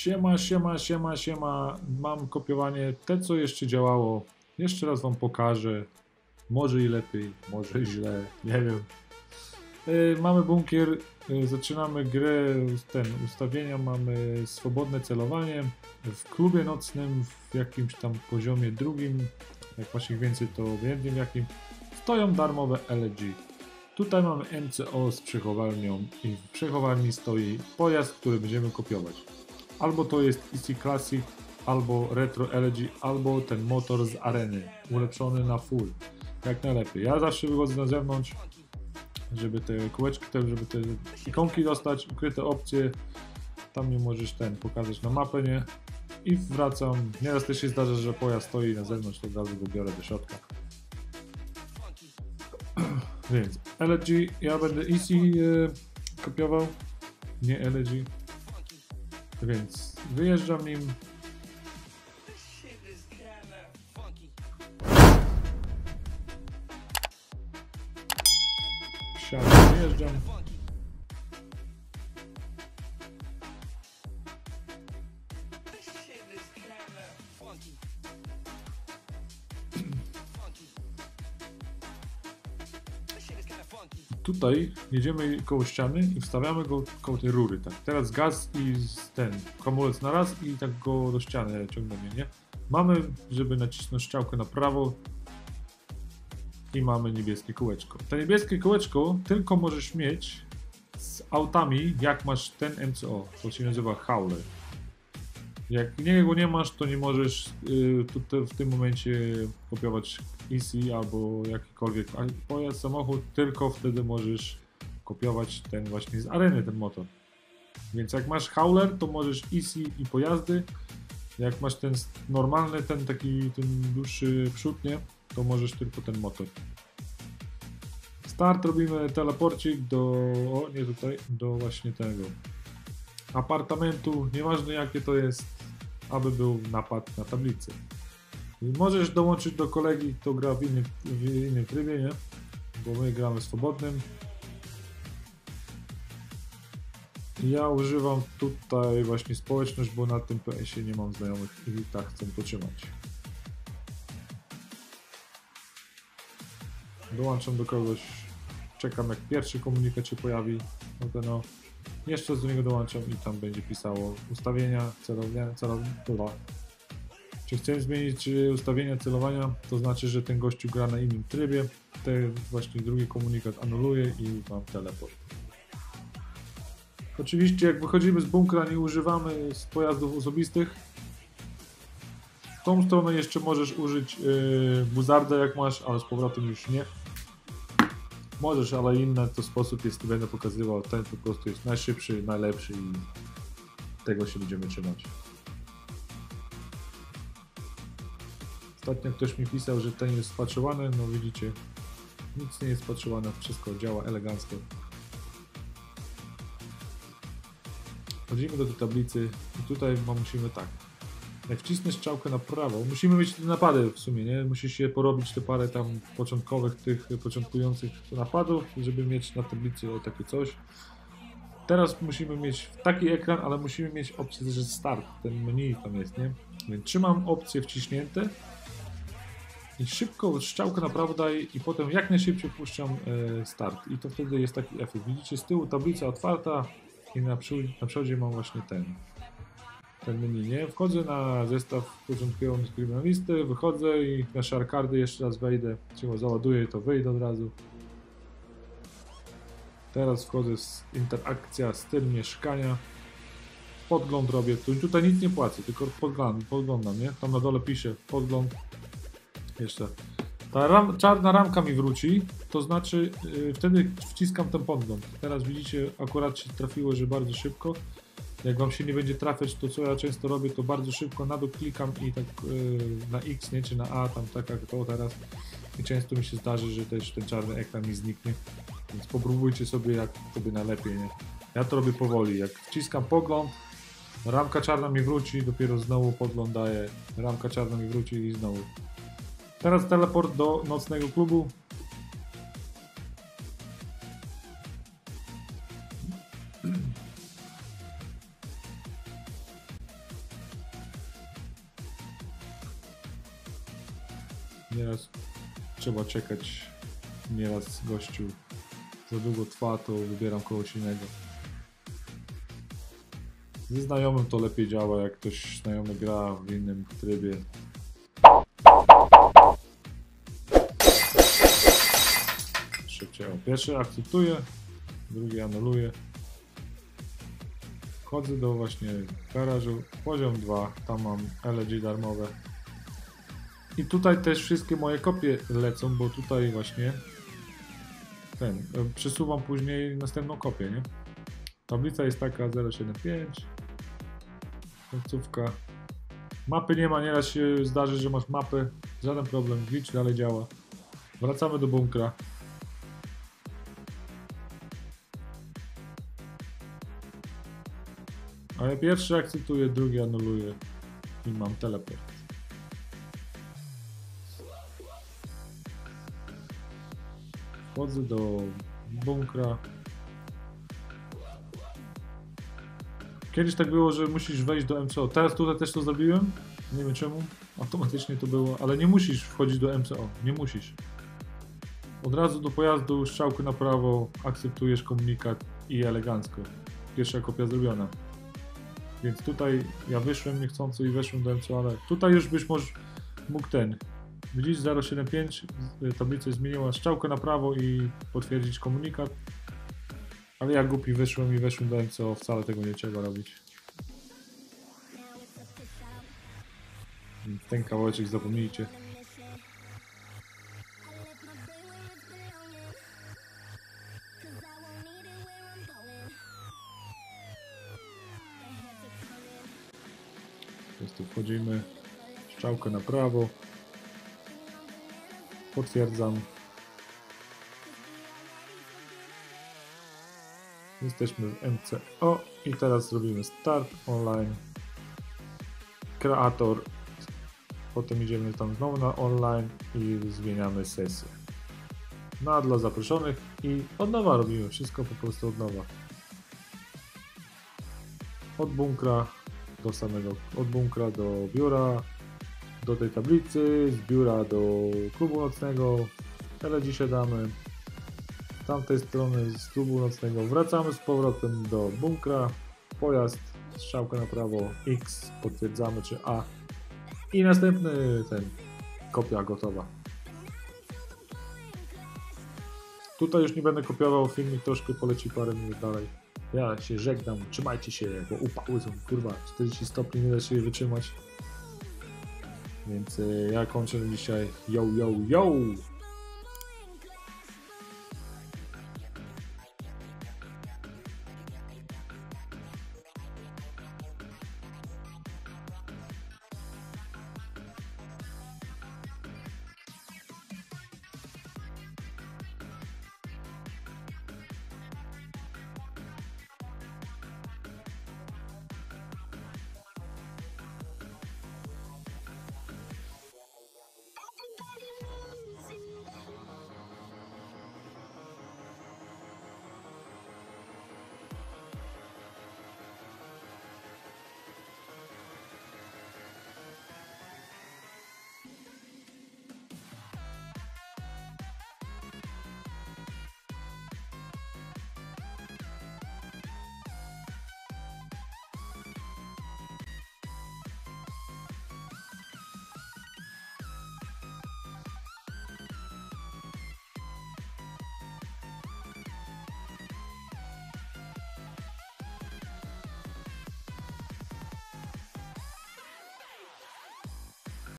Siema. Mam kopiowanie. Te, co jeszcze działało. Jeszcze raz wam pokażę. Może i lepiej, może i źle. Nie wiem. Mamy bunkier. Zaczynamy grę. Ustawienia. Mamy swobodne celowanie. W klubie nocnym, w jakimś tam poziomie drugim. Jak masz ich więcej, to obojętnie w jakim. Stoją darmowe LG. Tutaj mamy MCO z przechowalnią i w przechowalni stoi pojazd, który będziemy kopiować. Albo to jest EC Classic, albo Retro LG, albo ten motor z areny, ulepszony na full. Jak najlepiej. Ja zawsze wychodzę na zewnątrz, żeby te kółeczki, żeby te ikonki dostać, ukryte opcje. Tam nie możesz pokazać na mapę, nie? I wracam. Nieraz też się zdarza, że pojazd stoi na zewnątrz, to od razu go biorę do środka. Więc LG, ja będę EC kopiował, nie LG. Więc wyjeżdżam nim. Wsiadam, wyjeżdżam. Tutaj jedziemy koło ściany i wstawiamy go koło tej rury, tak. Teraz gaz i hamulec na raz i tak go do ściany ciągniemy, nie? Mamy, żeby nacisnąć strzałkę na prawo i mamy niebieskie kółeczko. To niebieskie kółeczko tylko możesz mieć z autami, jak masz ten MCO, to się nazywa hauler. Jak niego nie masz, to nie możesz w tym momencie kopiować EC albo jakikolwiek pojazd, samochód, tylko wtedy możesz kopiować ten właśnie z areny, ten motor. Więc jak masz hauler, to możesz EC i pojazdy. Jak masz ten normalny, ten dłuższy przód, nie, to możesz tylko ten motor. Start, robimy teleporcik do właśnie tego apartamentu, nieważne jakie to jest, aby był napad na tablicy. I możesz dołączyć do kolegi, kto gra w innym trybie, nie? Bo my gramy swobodnym. Ja używam tutaj właśnie społeczność, bo na tym PS-ie nie mam znajomych i tak chcę to trzymać. Dołączam do kogoś, czekam jak pierwszy komunikat się pojawi, jeszcze do niego dołączam i tam będzie pisało ustawienia, celowania. Czy chcę zmienić ustawienia celowania, to znaczy, że ten gościu gra na innym trybie. Ten właśnie drugi komunikat anuluję i mam teleport. Oczywiście jak wychodzimy z bunkra, nie używamy pojazdów osobistych. W tą stronę jeszcze możesz użyć buzarda jak masz, ale z powrotem już nie. Możesz, ale inny to sposób jest, będę pokazywał, ten po prostu jest najszybszy, najlepszy i tego się będziemy trzymać. Ostatnio ktoś mi pisał, że ten jest spaczowany, no widzicie, nic nie jest spaczowany, wszystko działa elegancko. Wchodzimy do tej tablicy i tutaj musimy tak, jak wcisnę strzałkę na prawo, musimy mieć te napady w sumie, nie? Musisz się porobić te parę tam początkujących napadów, żeby mieć na tablicy takie coś. Teraz musimy mieć taki ekran, ale musimy mieć opcję, że start, ten menu tam jest, nie? Więc trzymam opcję wciśnięte i szybko strzałkę na prawo daję i potem jak najszybciej puszczam start i to wtedy jest taki efekt. Widzicie, z tyłu tablica otwarta i na przodzie mam właśnie ten menu, nie? Wchodzę na zestaw początkujący kryminalisty, wychodzę i na szarkardy jeszcze raz wejdę, czego załaduję, to wyjdę od razu. Teraz wchodzę z interakcja, styl mieszkania, podgląd robię, tutaj nic nie płacę, tylko podglądam, nie? Tam na dole pisze podgląd, jeszcze ta czarna ramka mi wróci, to znaczy wtedy wciskam ten podgląd. Teraz widzicie, akurat się trafiło, że bardzo szybko. Jak wam się nie będzie trafiać, to co ja często robię, to bardzo szybko na dół klikam i tak na X, nie, czy na A, tam tak jak to teraz. I często mi się zdarzy, że też ten czarny ekran mi zniknie. Więc popróbujcie sobie, jak sobie najlepiej, nie? Ja to robię powoli. Jak wciskam pogląd, ramka czarna mi wróci, dopiero znowu podgląd daję, ramka czarna mi wróci i znowu. Teraz teleport do nocnego klubu. Nieraz trzeba czekać, nieraz gościu za długo trwa, to wybieram kogoś innego. Ze znajomym to lepiej działa, jak ktoś znajomy gra w innym trybie. Szybciej. Pierwszy akceptuję, drugi anuluję. Wchodzę do właśnie garażu, poziom 2, tam mam LG darmowe. I tutaj też wszystkie moje kopie lecą, bo tutaj właśnie przesuwam później następną kopię, nie? Tablica jest taka 075, końcówka. Mapy nie ma, nieraz się zdarzy, że masz mapę, żaden problem, glitch dalej działa. Wracamy do bunkra. Ale pierwszy akceptuję, drugi anuluję i mam teleport. Wchodzę do bunkra. Kiedyś tak było, że musisz wejść do MCO. Teraz tutaj też to zrobiłem. Nie wiem czemu. Automatycznie to było, ale nie musisz wchodzić do MCO. Nie musisz. Od razu do pojazdu, strzałkę na prawo, akceptujesz komunikat i elegancko. Pierwsza kopia zrobiona. Więc tutaj ja wyszłem niechcąco i weszłem do MCO, ale tutaj już byś mógł widzisz 075, tablicę zmieniła, strzałkę na prawo i potwierdzić komunikat. Ale ja głupi wyszłem i weszłem do MCO, wcale tego nie trzeba robić. Ten kawałeczek zapomnijcie. Po prostu wchodzimy, strzałkę na prawo, potwierdzam. Jesteśmy w MCO i teraz zrobimy start online, kreator, potem idziemy tam znowu na online i zmieniamy sesję. No a dla zaproszonych i od nowa robimy wszystko po prostu od nowa. Od bunkra do biura, do tej tablicy, z biura do klubu nocnego, LG siadamy. Z tamtej strony z klubu nocnego wracamy z powrotem do bunkra, pojazd, strzałka na prawo, X, potwierdzamy czy A i następny kopia gotowa. Tutaj już nie będę kopiował, filmik troszkę poleci parę minut dalej. Ja się żegnam, trzymajcie się, bo upały są, kurwa, 40 stopni, nie da się je wytrzymać. Więc ja kończę dzisiaj, yo, yo, yo!